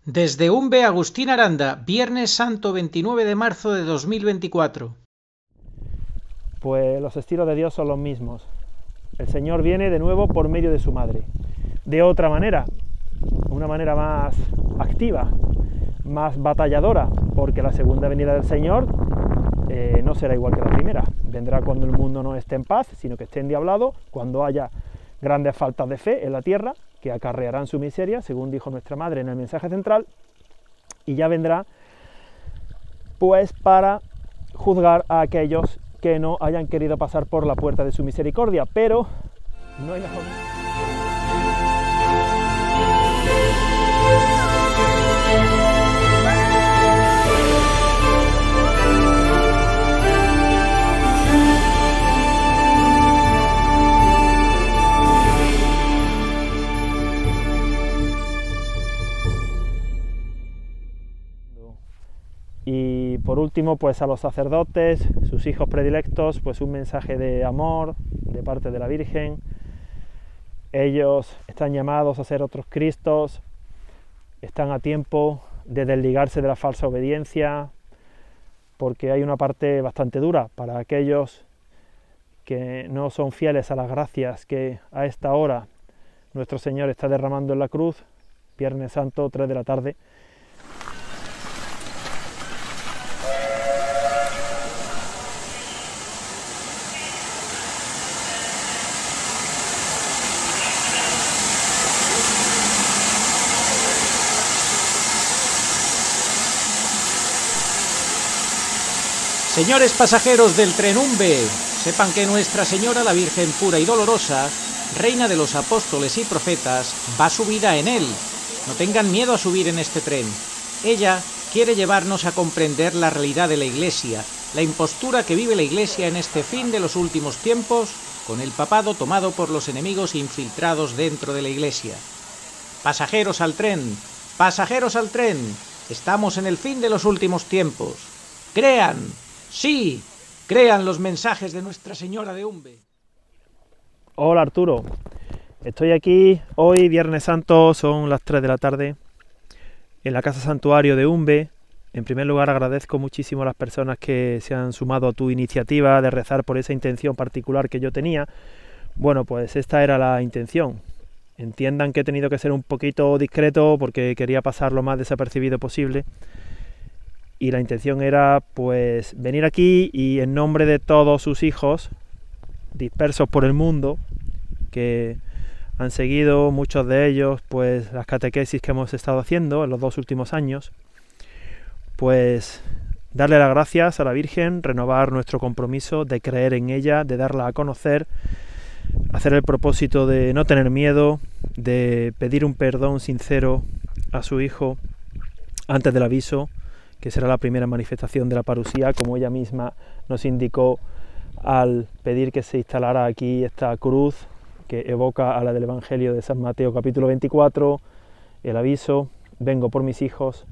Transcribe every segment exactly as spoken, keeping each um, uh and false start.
Desde Umbe, Agustín Aranda, Viernes Santo veintinueve de marzo de dos mil veinticuatro. Pues los estilos de Dios son los mismos. El Señor viene de nuevo por medio de su madre. De otra manera, una manera más activa, más batalladora, porque la segunda venida del Señor eh, no será igual que la primera. Vendrá cuando el mundo no esté en paz, sino que esté endiablado, cuando haya grandes faltas de fe en la tierra, que acarrearán su miseria, según dijo nuestra madre en el mensaje central, y ya vendrá pues para juzgar a aquellos que no hayan querido pasar por la puerta de su misericordia, pero no hay mejor. Y por último, pues a los sacerdotes, sus hijos predilectos, pues un mensaje de amor de parte de la Virgen. Ellos están llamados a ser otros Cristos, están a tiempo de desligarse de la falsa obediencia, porque hay una parte bastante dura para aquellos que no son fieles a las gracias que a esta hora nuestro Señor está derramando en la cruz, Viernes Santo, tres de la tarde. Señores pasajeros del tren Umbe, sepan que Nuestra Señora, la Virgen pura y dolorosa, reina de los apóstoles y profetas, va subida en él. No tengan miedo a subir en este tren. Ella quiere llevarnos a comprender la realidad de la Iglesia, la impostura que vive la Iglesia en este fin de los últimos tiempos, con el papado tomado por los enemigos infiltrados dentro de la Iglesia. Pasajeros al tren, pasajeros al tren, estamos en el fin de los últimos tiempos. Crean. Sí, crean los mensajes de Nuestra Señora de Umbe. Hola Arturo, estoy aquí hoy, Viernes Santo, son las tres de la tarde, en la Casa Santuario de Umbe. En primer lugar, agradezco muchísimo a las personas que se han sumado a tu iniciativa de rezar por esa intención particular que yo tenía. Bueno, pues esta era la intención. Entiendan que he tenido que ser un poquito discreto porque quería pasar lo más desapercibido posible. Y la intención era pues venir aquí y en nombre de todos sus hijos dispersos por el mundo, que han seguido muchos de ellos pues las catequesis que hemos estado haciendo en los dos últimos años, pues darle las gracias a la Virgen, renovar nuestro compromiso de creer en ella, de darla a conocer, hacer el propósito de no tener miedo, de pedir un perdón sincero a su hijo antes del aviso, que será la primera manifestación de la parusía, como ella misma nos indicó al pedir que se instalara aquí esta cruz que evoca a la del Evangelio de San Mateo capítulo veinticuatro, el aviso, vengo por mis hijos,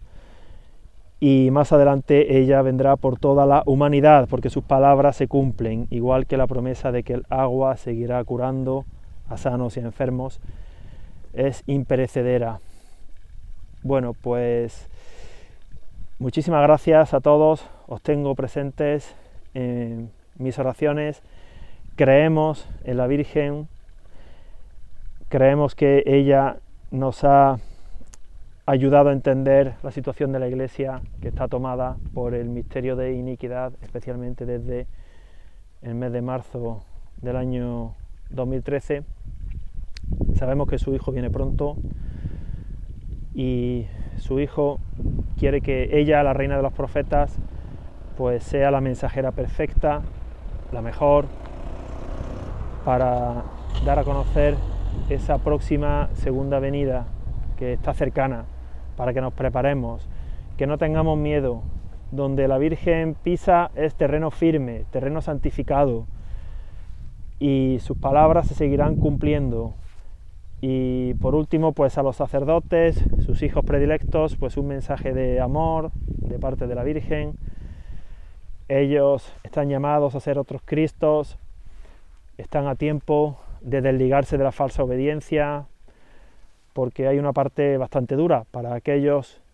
y más adelante ella vendrá por toda la humanidad, porque sus palabras se cumplen, igual que la promesa de que el agua seguirá curando a sanos y a enfermos, es imperecedera. Bueno, pues muchísimas gracias a todos, os tengo presentes en mis oraciones, creemos en la Virgen, creemos que ella nos ha ayudado a entender la situación de la Iglesia que está tomada por el misterio de iniquidad, especialmente desde el mes de marzo del año dos mil trece. Sabemos que su Hijo viene pronto y su Hijo quiere que ella, la reina de los profetas, pues sea la mensajera perfecta, la mejor, para dar a conocer esa próxima segunda venida que está cercana, para que nos preparemos, que no tengamos miedo. Donde la Virgen pisa es terreno firme, terreno santificado, y sus palabras se seguirán cumpliendo. Y por último, pues a los sacerdotes, sus hijos predilectos, pues un mensaje de amor de parte de la Virgen. Ellos están llamados a ser otros Cristos, están a tiempo de desligarse de la falsa obediencia, porque hay una parte bastante dura para aquellos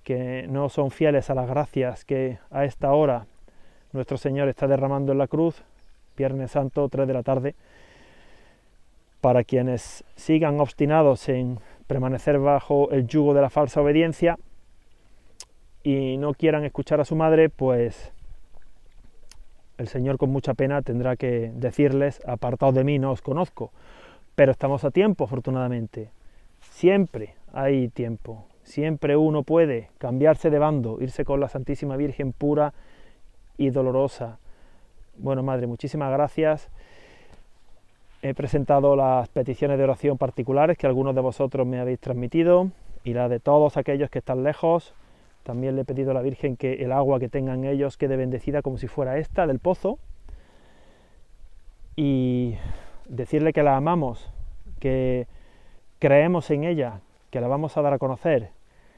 que no son fieles a las gracias que a esta hora nuestro Señor está derramando en la cruz, Viernes Santo, tres de la tarde, para quienes sigan obstinados en permanecer bajo el yugo de la falsa obediencia y no quieran escuchar a su madre, pues el Señor con mucha pena tendrá que decirles: apartaos de mí, no os conozco. Pero estamos a tiempo, afortunadamente. Siempre hay tiempo. Siempre uno puede cambiarse de bando, irse con la Santísima Virgen pura y dolorosa. Bueno, Madre, muchísimas gracias. He presentado las peticiones de oración particulares que algunos de vosotros me habéis transmitido y la de todos aquellos que están lejos. También le he pedido a la Virgen que el agua que tengan ellos quede bendecida como si fuera esta del pozo, y decirle que la amamos, que creemos en ella, que la vamos a dar a conocer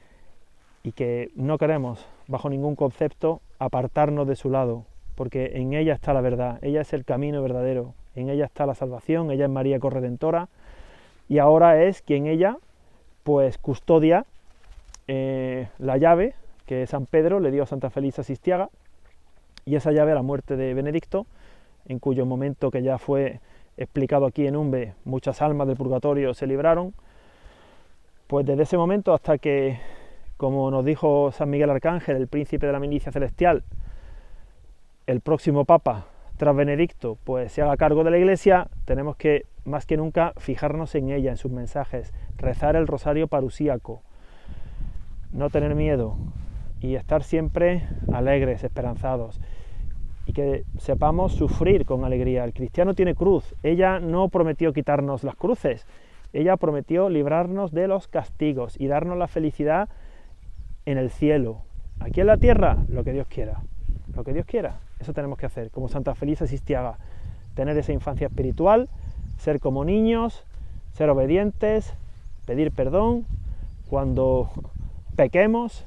y que no queremos bajo ningún concepto apartarnos de su lado, porque en ella está la verdad, ella es el camino verdadero, en ella está la salvación, ella es María Corredentora, y ahora es quien ella pues custodia eh, la llave que San Pedro le dio a Santa Felisa Sistiaga, y esa llave a la muerte de Benedicto, en cuyo momento, que ya fue explicado aquí en Umbe, muchas almas del purgatorio se libraron. Pues desde ese momento hasta que, como nos dijo San Miguel Arcángel, el príncipe de la milicia celestial, el próximo Papa tras Benedicto pues se haga cargo de la Iglesia, tenemos que más que nunca fijarnos en ella, en sus mensajes, rezar el rosario parusíaco, no tener miedo y estar siempre alegres, esperanzados, y que sepamos sufrir con alegría. El cristiano tiene cruz. Ella no prometió quitarnos las cruces, ella prometió librarnos de los castigos y darnos la felicidad en el cielo. Aquí en la tierra, lo que Dios quiera, lo que Dios quiera, eso tenemos que hacer, como Santa Felisa Sistiaga, tener esa infancia espiritual, ser como niños, ser obedientes, pedir perdón cuando pequemos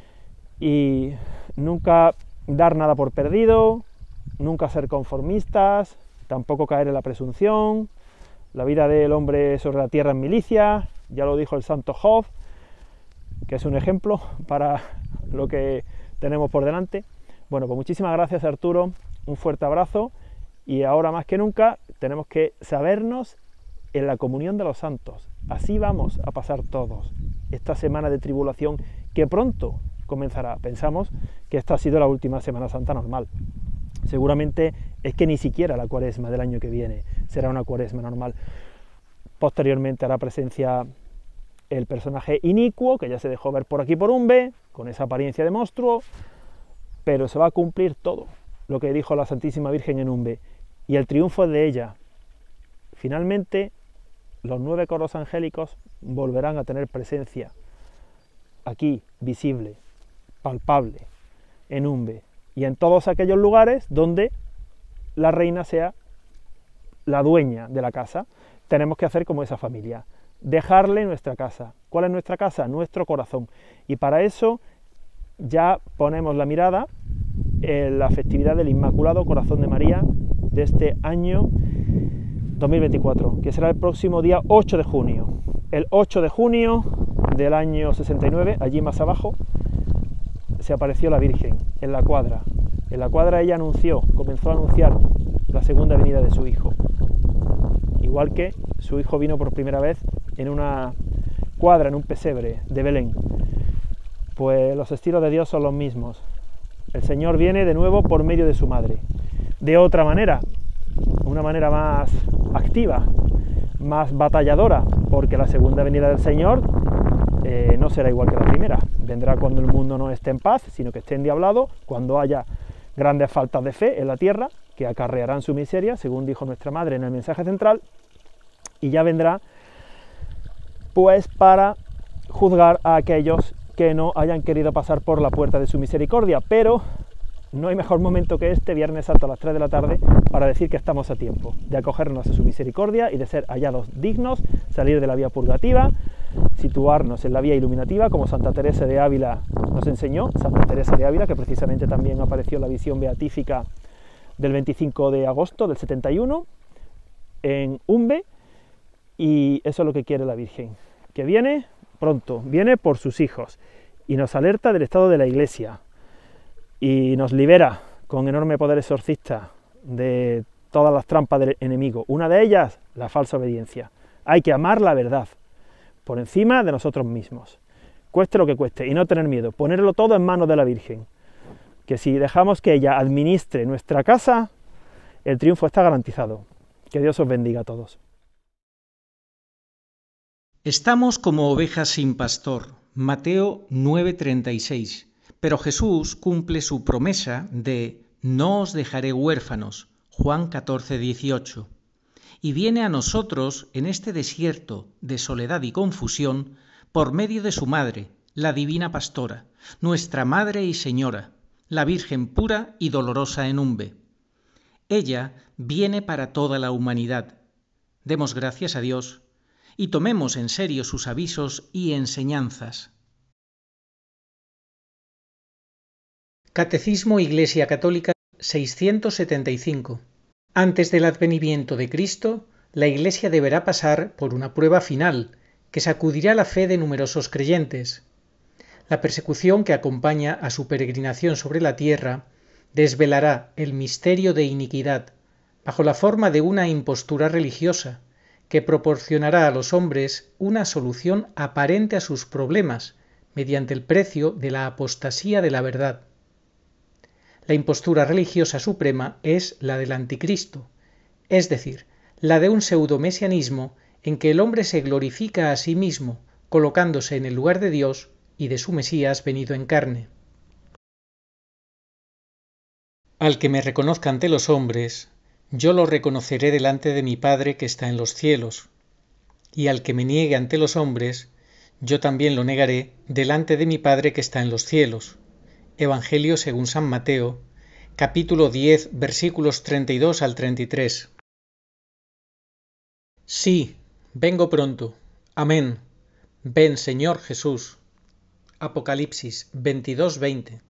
y nunca dar nada por perdido, nunca ser conformistas, tampoco caer en la presunción. La vida del hombre sobre la tierra en milicia, ya lo dijo el santo Job, que es un ejemplo para lo que tenemos por delante. Bueno, pues muchísimas gracias, Arturo, un fuerte abrazo, y ahora más que nunca tenemos que sabernos en la comunión de los santos. Así vamos a pasar todos esta semana de tribulación que pronto comenzará. Pensamos que esta ha sido la última Semana Santa normal. Seguramente es que ni siquiera la cuaresma del año que viene será una cuaresma normal. Posteriormente hará presencia el personaje inicuo, que ya se dejó ver por aquí por Umbe, con esa apariencia de monstruo, pero se va a cumplir todo lo que dijo la Santísima Virgen en Umbe, y el triunfo de ella. Finalmente, los nueve coros angélicos volverán a tener presencia aquí, visible, palpable, en Umbe, y en todos aquellos lugares donde la reina sea la dueña de la casa. Tenemos que hacer como esa familia, dejarle nuestra casa. ¿Cuál es nuestra casa? Nuestro corazón. Y para eso ya ponemos la mirada en la festividad del Inmaculado Corazón de María de este año dos mil veinticuatro, que será el próximo día ocho de junio. El ocho de junio del año sesenta y nueve, allí más abajo, se apareció la Virgen en la cuadra. En la cuadra ella anunció, comenzó a anunciar la segunda venida de su Hijo. Igual que su Hijo vino por primera vez en una cuadra, en un pesebre de Belén. Pues los estilos de Dios son los mismos. El Señor viene de nuevo por medio de su madre. De otra manera, una manera más activa, más batalladora, porque la segunda venida del Señor eh, no será igual que la primera. Vendrá cuando el mundo no esté en paz, sino que esté endiablado, cuando haya grandes faltas de fe en la tierra, que acarrearán su miseria, según dijo nuestra madre en el mensaje central, y ya vendrá pues para juzgar a aquellos que no hayan querido pasar por la puerta de su misericordia. Pero no hay mejor momento que este, Viernes Santo a las tres de la tarde, para decir que estamos a tiempo de acogernos a su misericordia y de ser hallados dignos, salir de la vía purgativa, situarnos en la vía iluminativa, como Santa Teresa de Ávila nos enseñó. Santa Teresa de Ávila, que precisamente también apareció en la visión beatífica del veinticinco de agosto del setenta y uno en Umbe, y eso es lo que quiere la Virgen, que viene pronto, viene por sus hijos, y nos alerta del estado de la Iglesia y nos libera con enorme poder exorcista de todas las trampas del enemigo. Una de ellas, la falsa obediencia. Hay que amar la verdad por encima de nosotros mismos, cueste lo que cueste, y no tener miedo, ponerlo todo en manos de la Virgen, que si dejamos que ella administre nuestra casa, el triunfo está garantizado. Que Dios os bendiga a todos. Estamos como ovejas sin pastor, Mateo nueve treinta y seis, pero Jesús cumple su promesa de no os dejaré huérfanos, Juan catorce dieciocho, y viene a nosotros en este desierto de soledad y confusión por medio de su madre, la divina pastora, nuestra Madre y Señora, la Virgen pura y dolorosa en Umbe. Ella viene para toda la humanidad. Demos gracias a Dios y tomemos en serio sus avisos y enseñanzas. Catecismo Iglesia Católica seiscientos setenta y cinco. Antes del advenimiento de Cristo, la Iglesia deberá pasar por una prueba final que sacudirá la fe de numerosos creyentes. La persecución que acompaña a su peregrinación sobre la tierra desvelará el misterio de iniquidad bajo la forma de una impostura religiosa que proporcionará a los hombres una solución aparente a sus problemas mediante el precio de la apostasía de la verdad. La impostura religiosa suprema es la del anticristo, es decir, la de un pseudomesianismo en que el hombre se glorifica a sí mismo, colocándose en el lugar de Dios y de su Mesías venido en carne. Al que me reconozca ante los hombres, yo lo reconoceré delante de mi Padre que está en los cielos, y al que me niegue ante los hombres, yo también lo negaré delante de mi Padre que está en los cielos. Evangelio según San Mateo, capítulo diez, versículos treinta y dos al treinta y tres. Sí, vengo pronto. Amén. Ven, Señor Jesús. Apocalipsis veintidós veinte.